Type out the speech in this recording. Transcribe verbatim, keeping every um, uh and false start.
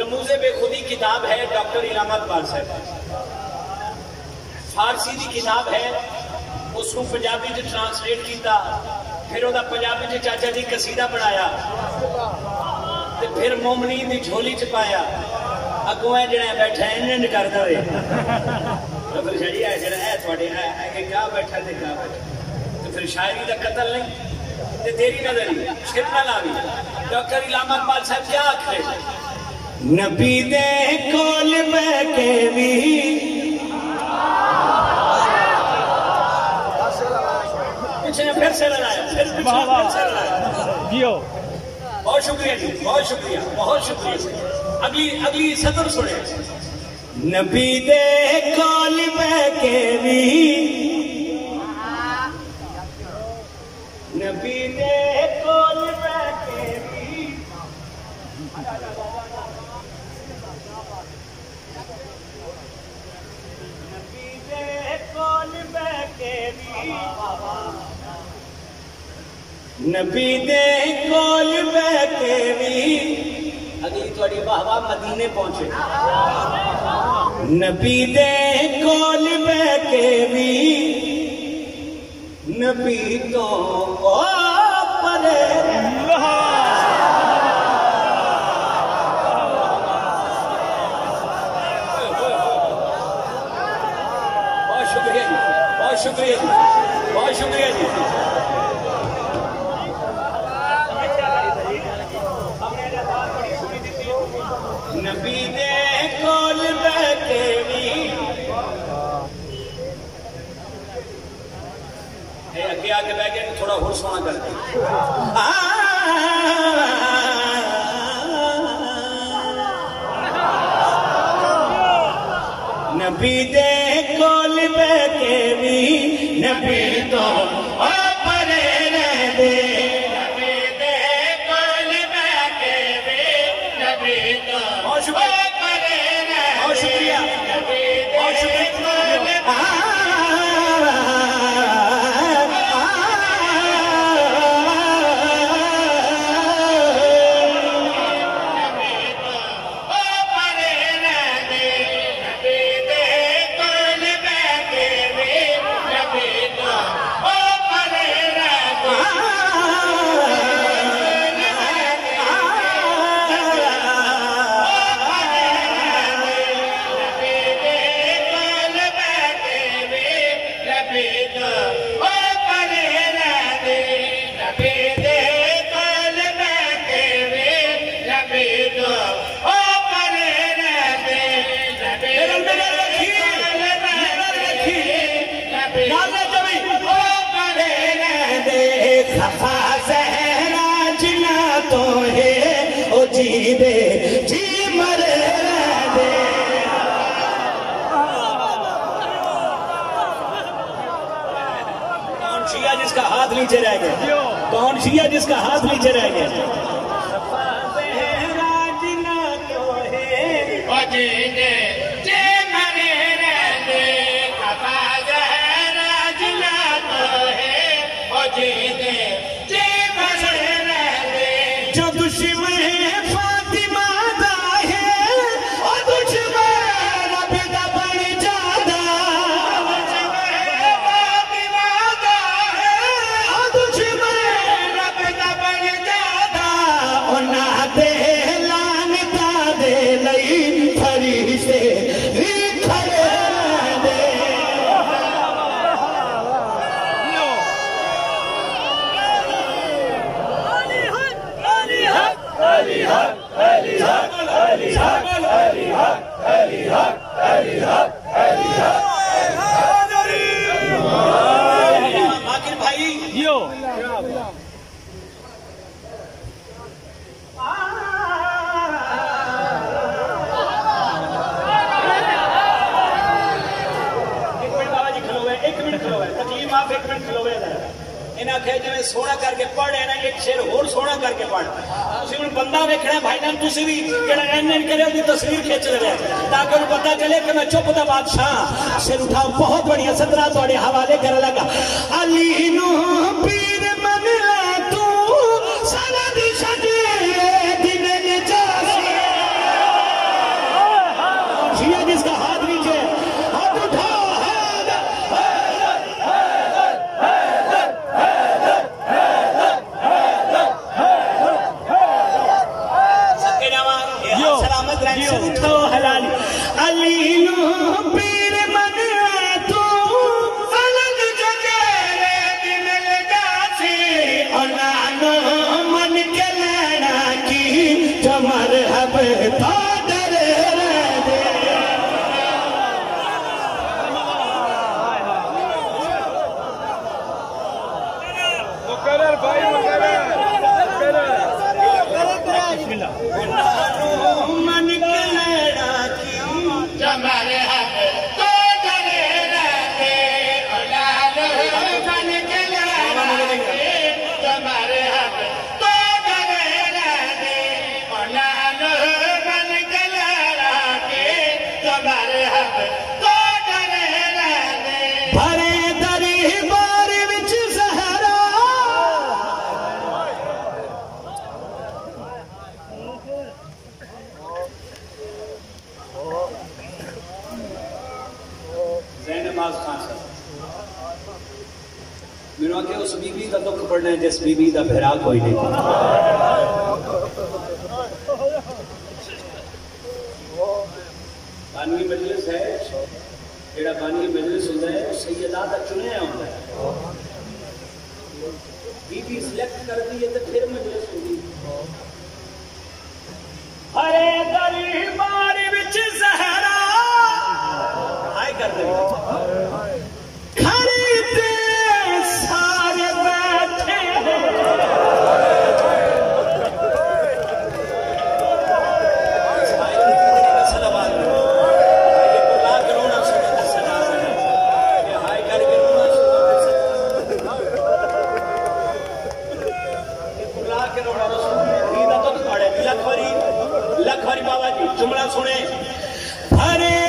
रमूज़े बेखुदी किताब है डॉक्टर इलामा इकबाल साहब, फारसी की किताब है, उसको पंजाबी च ट्रांसलेट किया, फिर वह पंजाबी च चाचा जी कसीदा बनाया, फिर मोमनी की झोली च पाया, अगों है जरा बैठा इंज करता है तो फिर जी है जरा है थोड़े है क्या बैठा तो क्या बैठा, तो फिर शायरी का कतल नहीं ते तेरी नजरी सिर ना लावी। डॉक्टर इलामा इकबाल साहब क्या आखे, नबी दे कोल बैके भी पिछले फिर से लगाया, फिर पिछले फिर से लगाया। बहुत शुक्रिया जी, बहुत शुक्रिया, बहुत शुक्रिया। अगली अगली सतर सुने, नबी दे कोल बैके भी, नबी दे कोल बैके भी, नबी दे कोल बैके भी, नबी दे कोल बैके भी। अगली थोड़ी वाहवा मदीने पहुंचे, नबी दे कोल बैके भी, नबी तो ओ परे बहुत शुक्रिया जी, बहुत शुक्रिया जी, बहुत शुक्रिया जी। नबी दे कोल बैके भी, अगे आगे बह गए थोड़ा होर सोना कर दे। नबी दे कोल बैके भी, नबी तो परे रह दे, नबी दे कोल बैके भी, नबी तो बहुत शुक्रिया, बहुत शुक्रिया, बहुत शुक्रिया। दे जी मरे दे, कौन शिया जिसका हाथ नीचे रह गया, कौन शिया जिसका हाथ नीचे रह गया। जो दुश्मन फातिमा दा है और दुश्मन रब दा बन जादा, फातिमा दा है और दुश्मन रब दा बन जादा, उन्ना दे लानता दे लई फरिश्ते भी खड़े दे। अली हक अली हक अली हक अली हक अली हक अली हक अली हक। आखिर भाई यो एक मिनट बाबा जी खलो है, एक मिनट खलो है, तकलीफ आप एक मिनट खलो है। इन्हें आखे जिवें सोहना करके पढ़ है ना, एक शेर होर सोहना करके पढ़। तुसीं हुण बंदा वेखना भाई जान, तुसीं भी जेड़ा एन एन करे उसकी तस्वीर खिंच ले ताकि उन्हें पता चले कि मैं चुप दा बादशाह। सिर उठा, बहुत बढ़िया सदरा तुहाडे हवाले कर लगा। अली नू पीर मन ले तू सारा दी छड्डे दिन जासी खुशी है जिसका हाथ नीचे, हाथ उठा। सलामत रहे उठो हलाली अली पीर मन तू अलग जगह दिन लगा से मन के लेना की जमर हब था डरे दे। मुकर्रर भाई मुकर्रर मन के लेना की जमर हब तो डरे दे। औलाद मन के लेना की जमर हब तो डरे दे। औलाद मन के लेना की जमर हब तो डरे दे। भरे दरबार विच सहरा नमाज खान साहब मैंने आखिया उस बीबी का दुख पढ़ना है जिस बीबी का भरा कोई नहीं। बानवी मजलिस है जेड़ा बानवी मजलिस होता है सैयदा का चुनिया होता है। बीबी सिलेक्ट कर दी है तो फिर मजलिस होगी। हरे दरबार विच सहरा हाय कर दे खरीदे सारे बैठे लख बारी बाबा जी जुमला सुने। हरे